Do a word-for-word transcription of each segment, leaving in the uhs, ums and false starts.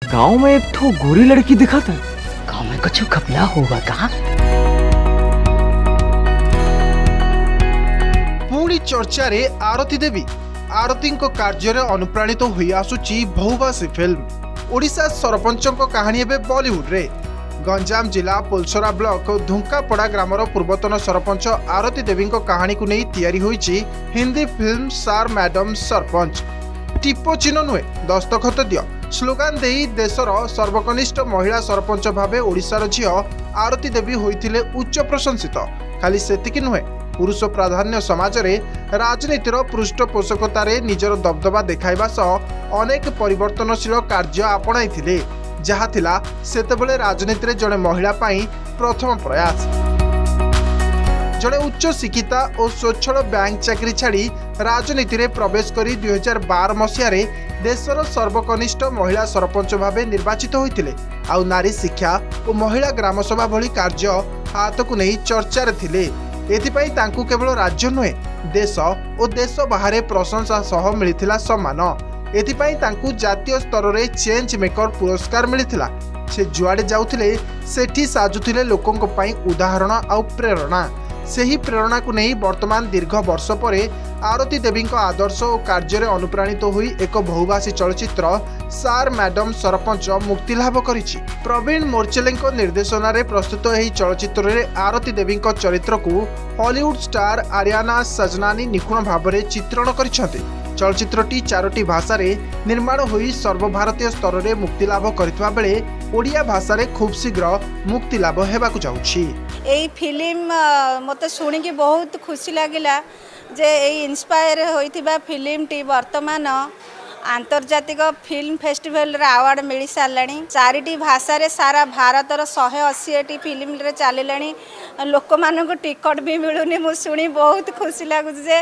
गांव में एक तो गोरी लड़की दिखा था। गांव में कुछ घपला होगा कहा। पुणी चर्चा रे आरती देवी आरती कार्य अनुप्राणित तो हुई आसुची बहुभाषी फिल्म। ओडिशा सरपंच कहानी एवं बॉलीवुड रे गंजाम जिला पोलसरा ब्लॉक धुंकापड़ा ग्रामर पूर्वतन सरपंच आरती देवी कहानी को नहीं तैयारी होईची हिंदी फिल्म सार मैडम सरपंच। टिप्पो चिन्ह नुहे दस्तखत दियो स्लोगान दे देशर सर्वकनिष्ठ महिला सरपंच भावे ओडिशार झियो आरती देवी होइथिले उच्च प्रशंसित। खाली सेतिकी नुहे पुरुष प्राधान्य समाज रे राजनीतिर पृष्ठपोषकतार निजर दबदबा देखाइबा सह अनेक परिवर्तनशील कार्य आपणाइथिले जहा थिला सेतेबेले राजनीति जड़े महिला पाई प्रथम प्रयास। जड़े उच्च शिक्षिता और स्वच्छल बैंक चाकरी छाड़ी राजनीति रे प्रवेश करी दुई हजार बार मसीह देशर सर्वकनिष्ठ महिला सरपंच भावे निर्वाचित होइथिले। आउ नारी शिक्षा और महिला ग्रामसभा भली कार्य हाथ को नहीं चर्चार थिले। एथिपाई तांकु केवल राज्य नुहे देश और देश बाहर प्रशंसा सह मिलिथिला सम्मान। एथिपाई तांकु जातीय स्तर रे चेंज मेकर पुरस्कार मिलिथिला। से जुआडे जाउथिले सेठी साजुथिले लोकंक पई उदाहरण आउ प्रेरणा। सेही प्रेरणा को नहीं वर्तमान दीर्घ वर्ष परे आरती देवी आदर्श और कार्य अनुप्राणित तो हुई एक बहुभाषी चलचित्र सार मैडम सरपंच मुक्तिलाभ करिछि। प्रवीण मोर्चेले निर्देशन रे प्रस्तुत एही चलचित्र रे आरती देवी चरित्र को हॉलीवुड स्टार आर्याना सजनानी निपुण भाव में चित्रण करिसेंति। चलचित्रटी चारोटी भाषा रे निर्माण होई सर्वभारतीय स्तर रे मुक्तिलाभ करथिबा बेले ओडिया भाषा रे खूब शीघ्र मुक्तिलाभ हेबाकु जाउछि। एई फिल्म मते सुनी कि बहुत खुशी लागिला जे एई इंस्पायर होइथिबा फिल्म टी वर्तमान आंतर्जातिक फिल्म फेस्टिवल रे अवार्ड मिली सारलानी। चारिटी भाषा रे सारा भारतर एक सौ अस्सी टी फिल्म रे चलिलानी। लोक मानको टिकट भी मिलुनी। मु सुनी बहुत खुशी लागु जे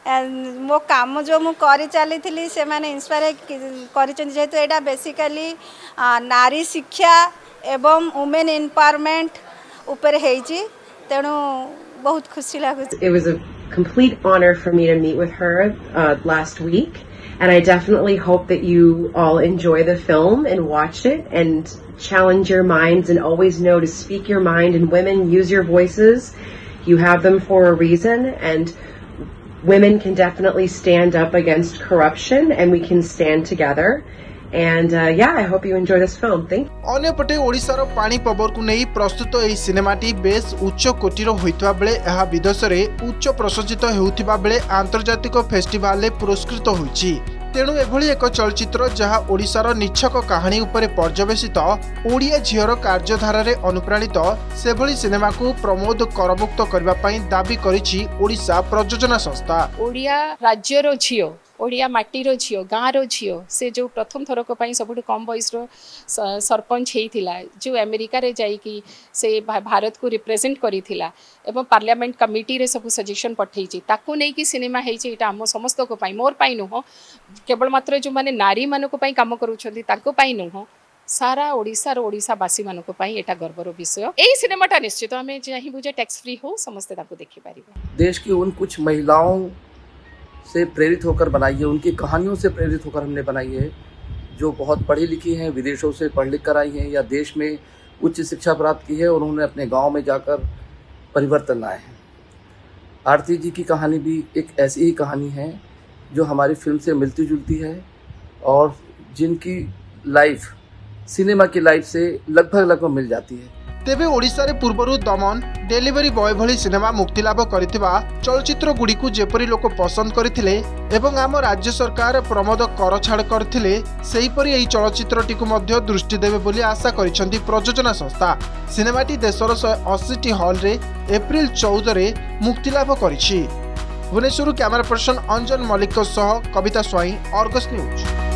मो काम जो मु करि चली थिली से माने इंस्पायर करिचन जेहेतु एटा बेसिकली नारी शिक्षा एवं वुमेन एम्पावरमेंट ऊपर हेची तेणु बहुत खुशी लागु। It was a complete honor for me to meet with her uh, last week, and I definitely hope that you all enjoy the film and watch it and challenge your minds and always know to speak your mind. And women, use your voices. You have them for a reason, and women can definitely stand up against corruption, and we can stand together. And uh, yeah, I hope you enjoy this film. Thank you. अन्यपटे ओडिशार पानी power को नहीं प्रस्तुत एही सिनेमाटी base उच्च कोटीर होइतबा बेले एहा विदेश रे उच्च प्रशंसित हेउथिबा बेले आंतर्जातिक फेस्टिवल रे पुरस्कृत होइछि। तेणु एभली एक चलचित्र जहा ओडिशार निछक कहानी उपरे पर्यवेसित ओडिया झियर कार्यधारा रे अनुप्राणित सेभली सिनेमा को प्रमोद करमुक्त करबा पई दाबी करिछि ओडिशा प्रयोजना संस्था। ओडिया राज्यर झियो ओडिया माटीर झियो गाँवर झियो से जो प्रथम थरक सब कम बयस सरपंच होता जो अमेरिका रे जाइकी से भारत को रिप्रेजेंट करिथिला एवं पार्लियामेंट कमिटी रे सब सजेशन पठेछि ताकू नै कि सिनेमा हेछि। एटा हम समस्त को पाई मोर पाई नुह केवल मात्र जो माने नारी मानको पाई काम करूछथि ताको पाई नुह सारा ओडिसा रो ओडिसावासी मानको पाई एटा गर्वर विषय। एही सिनेमाटा निश्चित हमें चाहिबु जे टैक्स फ्री हो समस्त ताको देखि पारिबे। देश की उन कुछ महिलाओं से प्रेरित होकर बनाई है, उनकी कहानियों से प्रेरित होकर हमने बनाई है जो बहुत पढ़ी लिखी हैं, विदेशों से पढ़ लिख कर आई हैं या देश में उच्च शिक्षा प्राप्त की है और उन्होंने अपने गांव में जाकर परिवर्तन लाए हैं। आरती जी की कहानी भी एक ऐसी ही कहानी है जो हमारी फिल्म से मिलती जुलती है और जिनकी लाइफ सिनेमा की लाइफ से लगभग लगभग मिल जाती है। तेबे ओडिशा रे पूर्वरु दमन डेलीवरी बॉय भली सिनेमा मुक्तिलाभ करथिबा चलचित्र गुडी को जेपरी लोक पसंद करथिले एवं आम राज्य सरकार प्रमोद कर छाड़ करथिले सेहीपरि एही चलचित्रटी को मध्य दृष्टि देबे बोली आशा करिसेंती प्रयोजना संस्था। सिनेमाटी देशर एक सौ अस्सी टी हॉल रे एप्रिल चौदह रे मुक्तिलाभ करिछि। भुवनेश्वर कैमरा पर्सन अंजन मलिक सह कविता स्वाई, अर्गस न्यूज।